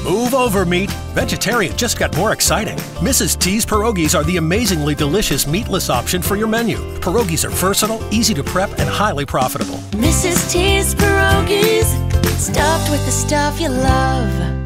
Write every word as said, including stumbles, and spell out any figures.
Move over, meat. Vegetarian just got more exciting. Missus T's Pierogies are the amazingly delicious meatless option for your menu. Pierogies are versatile, easy to prep, and highly profitable. Missus T's Pierogies, stuffed with the stuff you love.